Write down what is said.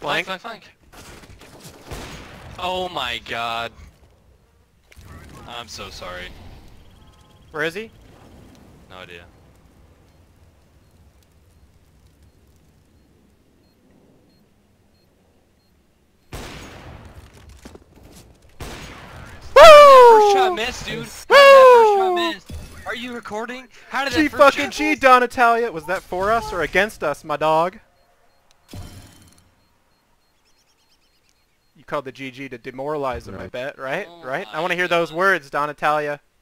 Flank. Flank. Oh my god. I'm so sorry. Where is he? No idea. First shot missed, dude. How did that first shot miss? Are you recording? How did that first shot G miss? Donatalia. Was that for us or against us, my dog? You called the GG to demoralize him, I bet, right? Oh Right? I my want to hear those God. words, Donatalia.